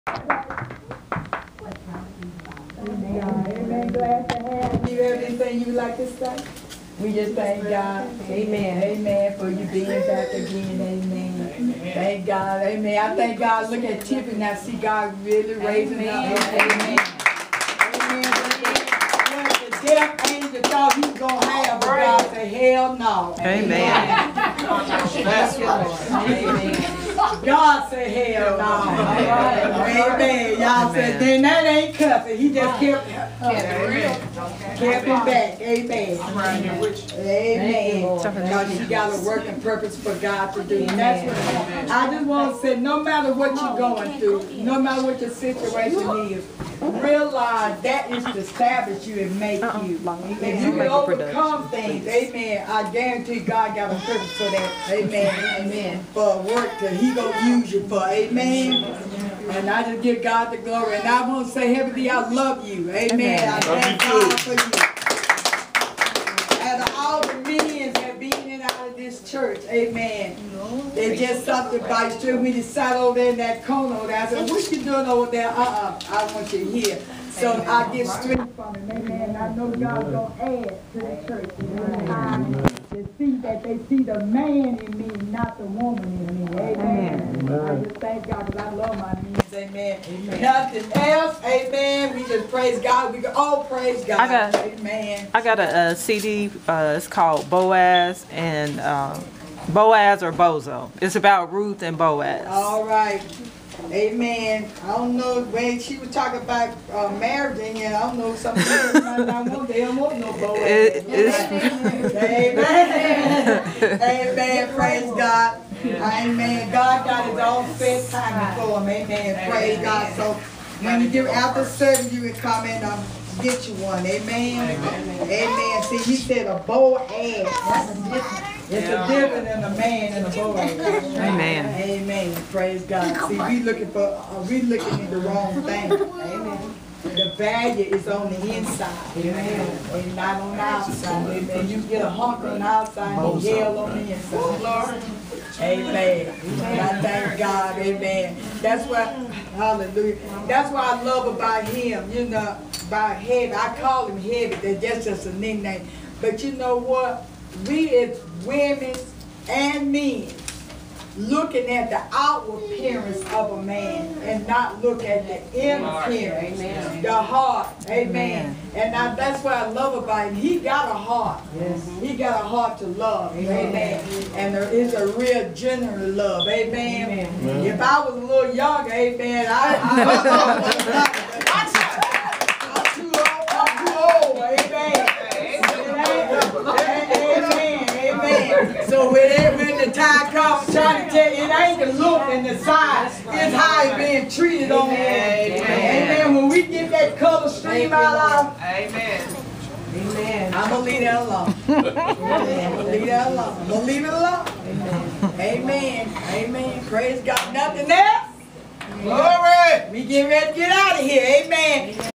Amen. Glad to have you. Everything you would like to say? We just thank God. Amen. Amen. For you being back again. Amen. Amen. Thank God. Amen. I thank God. Look at Tiffany now. See God really raising up. Amen. Amen. The deaf angel thought he was going to have, but God said, hell no. Amen. Amen. God said, hell no. Amen. Y'all said, then that ain't cussing. He just kept him back. Amen. Amen. Because you got a working purpose for God to do. And that's what I just want to say, no matter what you're going through, no matter what your situation is, realize that is to establish you and make you. If you can overcome things, amen, I guarantee God got a purpose for that. Amen. Amen. For work that He gonna use you for. Amen. And I just give God the glory. And I want to say, Heavenly, I love you. Amen. I thank God for you. And all the millions that been in and out of this church, amen. It's just something by you. When you sat over there in that corner over there, I said, what you doing over there? I want you here. So I get strength from it, amen. I know God's going to add to the church. Amen. To see that they see the man in me, not the woman in me. Amen. I just thank God because I love my knees. Amen. Nothing else. Amen. We just praise God. We can all praise God. Amen. I got a CD. It's called Boaz and Boaz or Bozo. It's about Ruth and Boaz. All right. Amen. I don't know when she was talking about marriage, and I don't know something. They don't want no Boaz. Amen. Amen. Praise God. Amen. God got His own set time for him. Amen. Praise God. So when you get after service, you can come and get you one. Amen. Amen. See, he said a Boaz. That's a difference. It's a difference in a man and a Boaz. Amen. Amen. Praise God. See, we looking at the wrong thing. Amen. The value is on the inside. Amen. And not on the outside. Amen. You get a hunk on the outside and hell on the inside. Amen. I thank God. Amen. That's what, hallelujah. That's what I love about him. You know, about heavy. I call him heavy. That's just a nickname. But you know what? We as women and men looking at the outward appearance of a man and not look at the inner appearance, the heart. Amen. And now that's what I love about him. He got a heart. Yes. He got a heart to love. Amen. And there is a real genuine love. Amen. If I was a little younger, amen, I'm too old. Amen. So when the time comes, I'm trying to tell you, it ain't the look and the size, it's how it's being treated on there. Amen. When we get that color stream out of, amen. Amen. I'm going to leave that alone. I'm going to leave that alone. I'm going to leave it alone. Amen. Amen. Praise God. Nothing else? Glory. We get ready to get out of here. Amen.